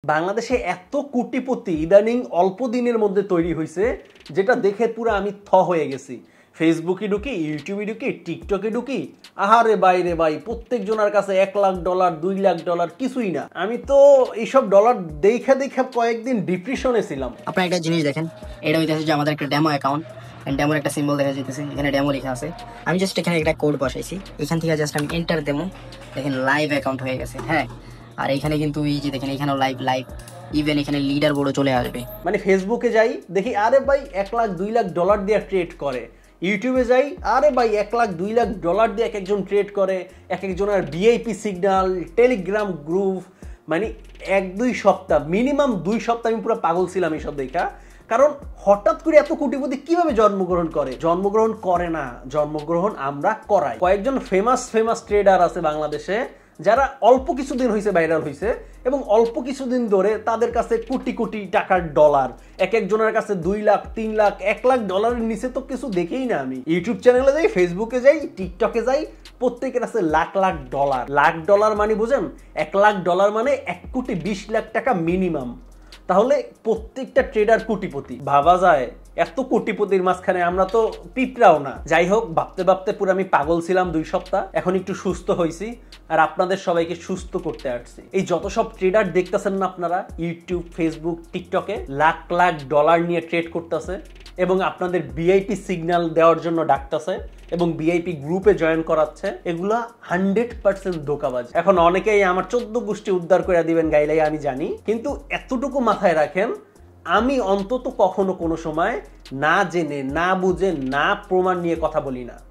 বাংলাদেশে এত কোটিপতি ইদানিং অল্প দিনের মধ্যে তৈরি হয়েছে, যেটা দেখে পুরো আমি হয়ে গেছি। ফেসবুকে ঢুকি, ইউটিউবে ঢুকি, টিকটকে ঢুকি, আহারে বাইরে ভাই, প্রত্যেক জনের কাছে $1,00,000 $2,00,000 কিছুই না। আমি তো এইসব ডলার দেখা কয়েকদিন ডিপ্রেশনে ছিলাম। আপনারা একটা জিনিস দেখেন, এটা হইতেছে যে আমাদের একটা ডেমো অ্যাকাউন্ট, ডেমোর একটা সিম্বল দেখা যাইতেছে, এখানে ডেমো লেখা আছে। আমি জাস্ট এখানে একটা কোড বসাইছি, এখান থেকে জাস্ট আমি এন্টার দেবো, দেখেন লাইভ অ্যাকাউন্ট হয়ে গেছে। হ্যাঁ, আর এখানে কিন্তু এই যে দেখেন এখানেও লাইভ ইভেন এখানে লিডার বোর্ডও চলে আসবে। মানে ফেসবুকে যাই দেখি আরে ভাই $1,00,000 $2,00,000 দিয়ে ট্রেড করে। ইউটিউবে যাই আরে ভাই $1,00,000 $2,00,000 দিয়ে এক একজন ট্রেড করে, এক একজনের ভিআইপি সিগন্যাল, টেলিগ্রাম গ্রুপ। মানে 1-2 সপ্তাহ, মিনিমাম 2 সপ্তাহ আমি পুরো পাগল ছিলাম এইসব দেখা। কারণ হঠাৎ করে এত কোটিপতি কিভাবে জন্মগ্রহণ করে? জন্মগ্রহণ করে না, জন্মগ্রহণ আমরা করাই। কয়েকজন ফেমাস ট্রেডার আছে বাংলাদেশে, যারা অল্প কিছুদিন হয়েছে ভাইরাল হয়েছে এবং অল্প কিছুদিন ধরে তাদের কাছে কোটি কোটি টাকার ডলার, এক একজনের কাছে $2,00,000 $3,00,000 $1,00,000 নিচে তো কিছু দেখেই না। আমি ইউটিউব চ্যানেলে যাই, ফেসবুকে যাই, টিকটকে যাই, প্রত্যেকের কাছে $1,00,000 $1,00,000 মানে বুঝেন, $1,00,000 মানে 1,20,00,000 টাকা মিনিমাম। তাহলে প্রত্যেকটা ট্রেডার কোটিপতি ভাবা যায়। এত কোটিপতির মাঝখানে আমরা তো পিঁপড়াও না। যাই হোক, ভাবতে পুরো আমি পাগল ছিলাম 2 সপ্তাহ। এখন একটু সুস্থ হয়েছি আর আপনাদের সবাইকে সুস্থ করতে আসছি। এই যত সব ট্রেডার দেখতেছেন না আপনারা ইউটিউব, ফেসবুক, টিকটকে $1,00,000 নিয়ে ট্রেড করতেছে এবং আপনাদের ভিআইপি সিগন্যাল দেওয়ার জন্য ডাকতেছে এবং ভিআইপি গ্রুপে জয়েন করাচ্ছে, এগুলা 100% ধোঁকাবাজ। এখন অনেকেই আমার 14 গোষ্ঠী উদ্ধার করে দিবেন গাইলাই আমি জানি, কিন্তু এতটুকু মাথায় রাখেন, আমি অন্তত কখনো কোনো সময় না জেনে, না বুঝে, না প্রমাণ নিয়ে কথা বলি না।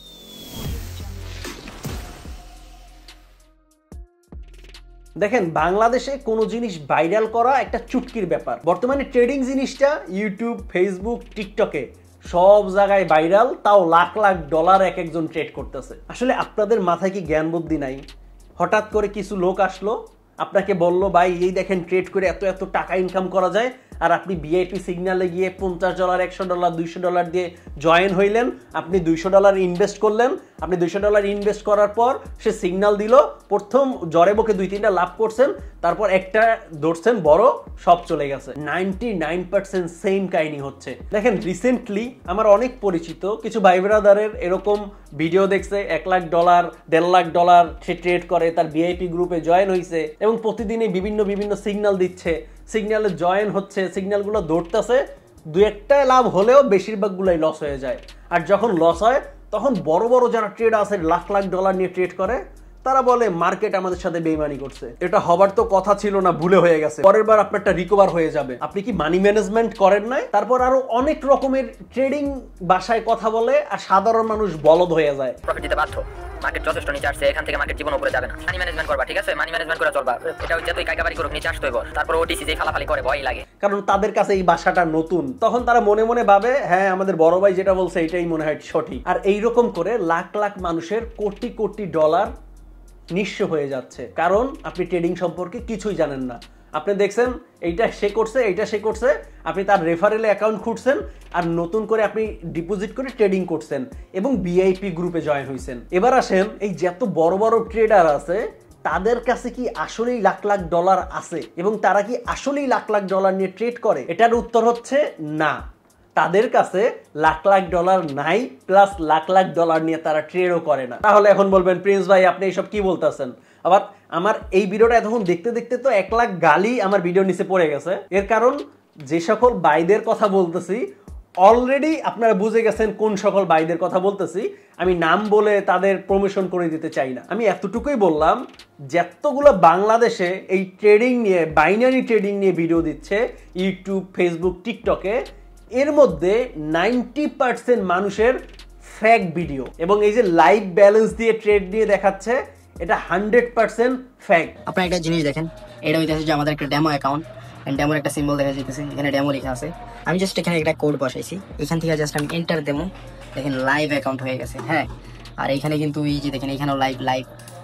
দেখেন, বাংলাদেশে কোনো জিনিস ভাইরাল করা একটা চুটকির ব্যাপার। বর্তমানে ট্রেডিং জিনিসটা ইউটিউব, ফেসবুক, টিকটকে সব জায়গায় ভাইরাল, তাও $1,00,000 এক একজন ট্রেড করতেছে। আসলে আপনাদের মাথায় কি জ্ঞান বুদ্ধি নাই? হঠাৎ করে কিছু লোক আসলো, আপনাকে বললো ভাই এই দেখেন ট্রেড করে এত এত টাকা ইনকাম করা যায়, আর আপনি ভিআইপি সিগন্যালে গিয়ে $50 $100 $200 দিয়ে জয়েন হইলেন, আপনি $200 ইনভেস্ট করলেন। আপনি $200 ইনভেস্ট করার পর সে সিগন্যাল দিল, প্রথম জ্বরে বকে 2-3টা লাভ করছেন, তারপর একটা ধরছেন বড়, সব চলে গেছে। 99% সেম কাহিনী হচ্ছে। দেখেন, রিসেন্টলি আমার অনেক পরিচিত কিছু ভাই ব্রাদারের এরকম ভিডিও দেখছে, $1,00,000 $1,50,000 সে ট্রেড করে, তার ভিআইপি গ্রুপে জয়েন হয়েছে এবং প্রতিদিনই বিভিন্ন সিগন্যাল দিচ্ছে, সিগন্যালে জয়েন হচ্ছে, সিগন্যালগুলো ধরতেছে, 2-1টা লাভ হলেও বেশিরভাগগুলোই লস হয়ে যায়। আর যখন লস হয় তখন বড় যারা ট্রেড আছে $1,00,000 নিয়ে ট্রেড করে, তারা বলে মার্কেট আমাদের সাথে বেইমানি করছে। এটা হবার তো কথা ছিল না, ভুলে হয়ে গেছে, পরের বার আপনারটা রিকভার হয়ে যাবে। আপনি কি মানি ম্যানেজমেন্ট করেন নাই? তারপর আরো অনেক রকমের ট্রেডিং ভাষায় কথা বলে আর সাধারণ মানুষ বলদ হয়ে যায়। প্রফিট দিতে বাধ্য, মার্কেট যথেষ্ট নিচে আসছে, এখান থেকে মার্কেট জীবন উপরে যাবে না। মানি ম্যানেজমেন্ট করবা, ঠিক আছে? মানি ম্যানেজমেন্ট করে চলবা। এটা হচ্ছে তুই কাইকাবারি করুক, নিচে আসতে হইব, তারপর ওটিসি যে ফালাফালি করে ভয় লাগে, কারণ তাদের কাছে এই ভাষাটা নতুন। তখন তারা মনে মনে ভাবে হ্যাঁ আমাদের বড় ভাই যেটা বলছে এটাই মনে হয় সঠিক। আর এইরকম করে $1,00,000 মানুষের কোটি ডলার নিঃস্ব হয়ে যাচ্ছে, কারণ আপনি ট্রেডিং সম্পর্কে কিছুই জানেন না। আপনি দেখছেন এইটা সে করছে, আপনি তার রেফারেলে অ্যাকাউন্ট খুঁজছেন আর নতুন করে আপনি ডিপোজিট করে ট্রেডিং করছেন এবং ভিআইপি গ্রুপে জয়েন হয়েছেন। এবার আসেন, এই যত বড় ট্রেডার আছে তাদের কাছে কি আসলেই $1,00,000 আছে এবং তারা কি আসলেই $1,00,000 নিয়ে ট্রেড করে? এটার উত্তর হচ্ছে না, তাদের কাছে $1,00,000 নাই, প্লাস $1,00,000 নিয়ে তারা ট্রেডও করে না। তাহলে এখন বলবেন প্রিন্স ভাই আপনি এইসব কি বলতেছেন? আবার আমার এই ভিডিওটা এতক্ষণ দেখতে তো 1,00,000 গালি আমার ভিডিওর নিচে পড়ে গেছে। এর কারণ যে সকল ভাইদের কথা বলতেছি অলরেডি আপনারা বুঝে গেছেন কোন সকল ভাইদের কথা বলতেছি। আমি নাম বলে তাদের প্রমোশন করে দিতে চাই না। আমি এতটুকুই বললাম, যতগুলো বাংলাদেশে এই ট্রেডিং নিয়ে, বাইনারি ট্রেডিং নিয়ে ভিডিও দিচ্ছে ইউটিউব, ফেসবুক, টিকটকে, এর মধ্যে 90% মানুষের ফেক ভিডিও এবং এই যে লাইভ ব্যালেন্স দিয়ে ট্রেড দিয়ে দেখাচ্ছে, এটা 100% ফেক। আপনারা একটা জিনিস দেখেন, এটা হইতেছে যে আমাদের একটা ডেমো অ্যাকাউন্ট, ডেমোর একটা সিম্বল দেখা যাইতেছে, এখানে ডেমো লেখা আছে। আমি জাস্ট এখানে একটা কোড বসাইছি, এখান থেকে জাস্ট আমি এন্টার দেবো, দেখেন লাইভ অ্যাকাউন্ট হয়ে গেছে। হ্যাঁ, আর এখানে কিন্তু এই যে দেখেন এখানেও লাইভ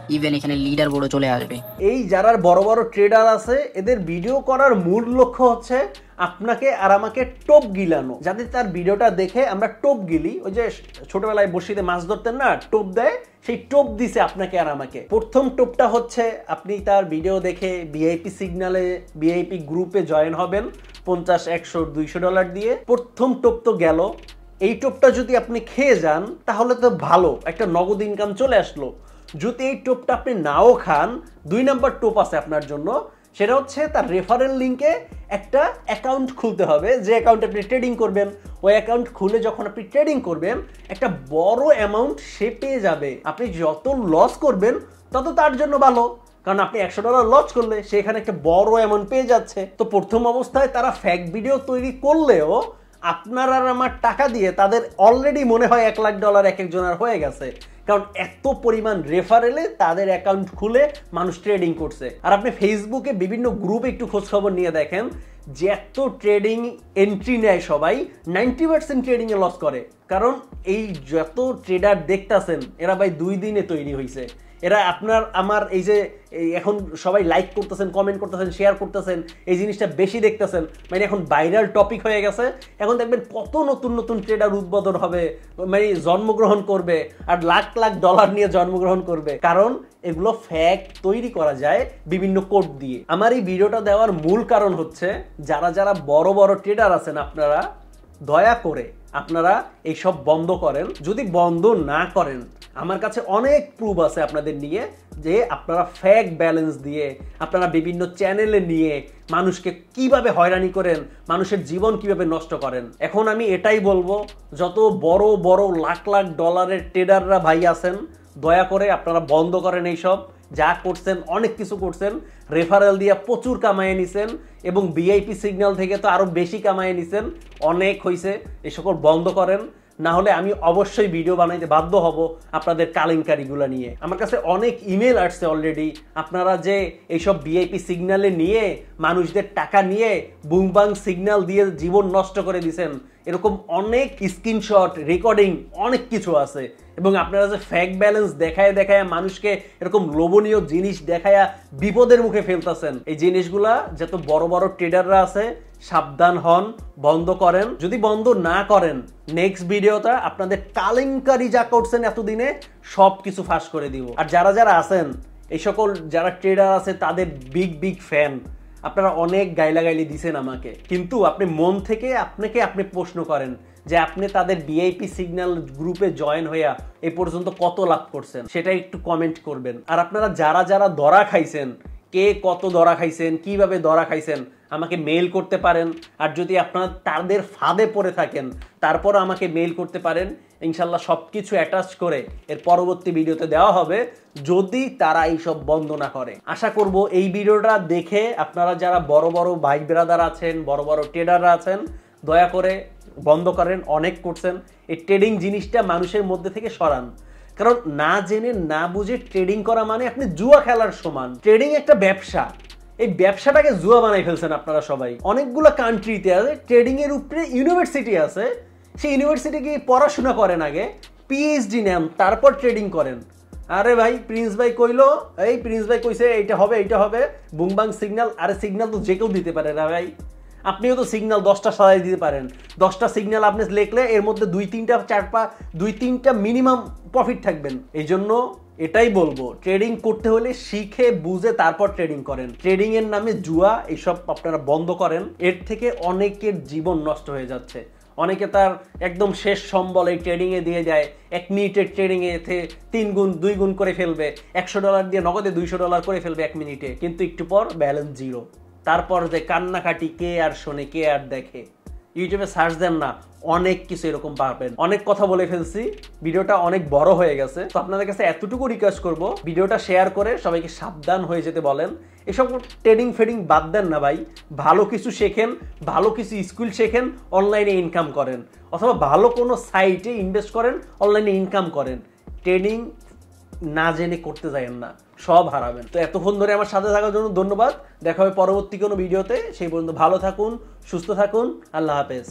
ইভেন এখানে লিডার বোর্ডও চলে আসবে। এই যারা বড় বড় ট্রেডার আছে এদের ভিডিও করার মূল লক্ষ্য হচ্ছে আপনাকে আর আমাকে টোপ গিলানো, যাতে তার ভিডিওটা দেখে আমরা টোপ গিলি। ওই যে ছোটবেলায় বসিতে মাছ ধরতেন না, টোপ দেয়, সেই টোপ দিছে আপনাকে আর আমাকে। প্রথম টোপটা হচ্ছে আপনি তার ভিডিও দেখে ভিআইপি সিগনালে ভিআইপি গ্রুপে জয়েন হবেন 50, 100, $200 দিয়ে। প্রথম টোপ তো গেল। এই টোপটা যদি আপনি খেয়ে যান তাহলে তো ভালো, একটা নগদ ইনকাম চলে আসলো। যদি এই টোপটা আপনি নাও খান, 2 নাম্বার টোপ আছে আপনার জন্য। সেটা হচ্ছে তার রেফারেল লিঙ্কে একটা অ্যাকাউন্ট খুলতে হবে, যে অ্যাকাউন্টে আপনি ট্রেডিং করবেন। ওই অ্যাকাউন্ট খুলে যখন আপনি ট্রেডিং করবেন একটা বড় অ্যামাউন্ট সে পেয়ে যাবে। আপনি যত লস করবেন তত তার জন্য ভালো, কারণ আপনি $100 লস করলে সেখানে একটা বড় অ্যামাউন্ট পেয়ে যাচ্ছে। তো প্রথম অবস্থায় তারা ফেক ভিডিও তৈরি করলেও আপনার আর আমার টাকা দিয়ে তাদের অলরেডি মনে হয় $1,00,000 এক একজনের হয়ে গেছে, কারণ এত পরিমাণ রেফারেলে তাদের অ্যাকাউন্ট খুলে মানুষ ট্রেডিং করছে। আর আপনি ফেসবুকে বিভিন্ন গ্রুপে একটু খোঁজখবর নিয়ে দেখেন যে এত ট্রেডিং এন্ট্রি নেয় সবাই 90% ট্রেডিংয়ে লস করে। কারণ এই যত ট্রেডার দেখতেছেন এরা ভাই 2 দিনে তৈরি হয়েছে। এরা আপনার আমার এই যে এখন সবাই লাইক করতেছেন, কমেন্ট করতেছেন, শেয়ার করতেছেন, এই জিনিসটা বেশি দেখতেছেন, মানে এখন ভাইরাল টপিক হয়ে গেছে। এখন দেখবেন কত নতুন নতুন ট্রেডার উদ্বোধন হবে, মানে জন্মগ্রহণ করবে আর লাখ লাখ ডলার নিয়ে জন্মগ্রহণ করবে, কারণ এগুলো ফ্যাক তৈরি করা যায় বিভিন্ন কোড দিয়ে। আমার এই ভিডিওটা দেওয়ার মূল কারণ হচ্ছে যারা যারা বড় বড় ট্রেডার আছেন আপনারা দয়া করে আপনারা এইসব বন্ধ করেন। যদি বন্ধ না করেন আমার কাছে অনেক প্রুফ আছে আপনাদের নিয়ে, যে আপনারা ফেক ব্যালেন্স দিয়ে আপনারা বিভিন্ন চ্যানেলে নিয়ে মানুষকে কিভাবে হয়রানি করেন, মানুষের জীবন কিভাবে নষ্ট করেন। এখন আমি এটাই বলবো, যত বড় বড় লাখ লাখ ডলারের ট্রেডাররা ভাই আছেন দয়া করে আপনারা বন্ধ করেন এইসব। যা করছেন অনেক কিছু করছেন, রেফারেল দিয়ে প্রচুর কামায় নিছেন এবং ভিআইপি সিগন্যাল থেকে তো আরো বেশি কামায় নিছেন, অনেক হয়েছে। এই সকল বন্ধ করেন, না হলে আমি অবশ্যই ভিডিও বানাইতে বাধ্য হব আপনাদের কেলেঙ্কারিগুলো নিয়ে। আমার কাছে অনেক ইমেল আসছে অলরেডি, আপনারা যে এইসব ভিআইপি সিগন্যালে নিয়ে মানুষদের টাকা নিয়ে বুমবাং সিগন্যাল দিয়ে জীবন নষ্ট করে দিয়েছেন, এরকম অনেক স্ক্রিনশট রেকর্ডিং অনেক কিছু আছে। এবং আপনারা যে ফেক ব্যালেন্স দেখায় দেখায় মানুষকে এরকম লোভনীয় জিনিস দেখায়া বিপদের মুখে ফেলতেছেন, এই জিনিসগুলা যত বড় বড় ট্রেডাররা আছে সাবধান হন, বন্ধ করেন। যদি বন্ধ না করেন নেক্সট ভিডিওটা আপনাদের কেলেঙ্কারি যা করছেন এতদিনে সব কিছু ফাঁস করে দিব। আর যারা যারা আছেন এই সকল যারা ট্রেডার আছে তাদের বিগ বিগ ফ্যান, আপনারা অনেক গাইলাগাইলি দিছেন আমাকে, কিন্তু আপনি মন থেকে আপনি প্রশ্ন করেন যে আপনি তাদের ভিআইপি সিগন্যাল গ্রুপে জয়েন হইয়া এ পর্যন্ত কত লাভ করছেন, সেটা একটু কমেন্ট করবেন। আর আপনারা যারা যারা ধরা খাইছেন, কে কত ধরা খাইছেন, কিভাবে ধরা খাইছেন আমাকে মেইল করতে পারেন। আর যদি আপনারা তাদের ফাঁদে পড়ে থাকেন তারপর আমাকে মেইল করতে পারেন, ইনশাল্লাহ সব কিছু অ্যাটাচ করে এর পরবর্তী ভিডিওতে দেওয়া হবে, যদি তারা এইসব বন্ধ না করে। আশা করব এই ভিডিওটা দেখে আপনারা যারা বড় বড় ভাই ব্রাদার আছেন, বড় বড় ট্রেডাররা আছেন, দয়া করে বন্ধ করেন। অনেক করছেন, এই ট্রেডিং জিনিসটা মানুষের মধ্যে থেকে সরান। কারণ না জেনে না বুঝে ট্রেডিং করা মানে আপনি জুয়া খেলার সমান। ট্রেডিং একটা ব্যবসা, এই ব্যবসাটাকে জুয়া বানাই ফেলছেন আপনারা সবাই। অনেকগুলো কান্ট্রিতে আছে ট্রেডিং এর উপরে ইউনিভার্সিটি আছে, সেই ইউনিভার্সিটি গিয়ে পড়াশোনা করেন, আগে পিএইচডি নেন, তারপর ট্রেডিং করেন। আরে ভাই প্রিন্স ভাই কইলো, এই প্রিন্স ভাই কইছে এইটা হবে এইটা হবে, বুমবাং সিগন্যাল। আরে সিগন্যাল তো যে কেউ দিতে পারে না ভাই, আপনিও তো সিগন্যাল 10টা সাজাই দিতে পারেন। 10টা সিগন্যাল আপনি লিখলে এর মধ্যে 2-3টা মিনিমাম প্রফিট থাকবেন। এই জন্য এটাই বলবো, ট্রেডিং করতে হলে শিখে বুঝে তারপর ট্রেডিং করেন। ট্রেডিং এর নামে জুয়া এইসব আপনারা বন্ধ করেন, এর থেকে অনেকের জীবন নষ্ট হয়ে যাচ্ছে। অনেকে তার একদম শেষ সম্বল এই ট্রেডিং এ দিয়ে যায়, 1 মিনিটের ট্রেডিং এ 3 গুণ 2 গুণ করে ফেলবে, $100 দিয়ে নগদে $200 করে ফেলবে 1 মিনিটে, কিন্তু একটু পর ব্যালেন্স জিরো। তারপর যে কান্নাকাটি কে আর শোনে, কে আর দেখে। ইউটিউবে সার্চ দেন না, অনেক কিছু এরকম পাবেন। অনেক কথা বলে ফেলছি, ভিডিওটা অনেক বড় হয়ে গেছে। তো আপনাদের কাছে এতটুকু রিকোয়েস্ট করব, ভিডিওটা শেয়ার করে সবাইকে সাবধান হয়ে যেতে বলেন। এসব ট্রেডিং ফেডিং বাদ দেন না ভাই, ভালো কিছু শেখেন, ভালো কিছু স্কিল শেখেন, অনলাইনে ইনকাম করেন, অথবা ভালো কোনো সাইটে ইনভেস্ট করেন, অনলাইনে ইনকাম করেন। ট্রেডিং না জেনে করতে যাবেন না, সব হারাবেন। তো এতক্ষণ ধরে আমার সাথে থাকার জন্য ধন্যবাদ। দেখা হবে পরবর্তী কোনো ভিডিওতে, সেই পর্যন্ত ভালো থাকুন, সুস্থ থাকুন, আল্লাহ হাফেজ।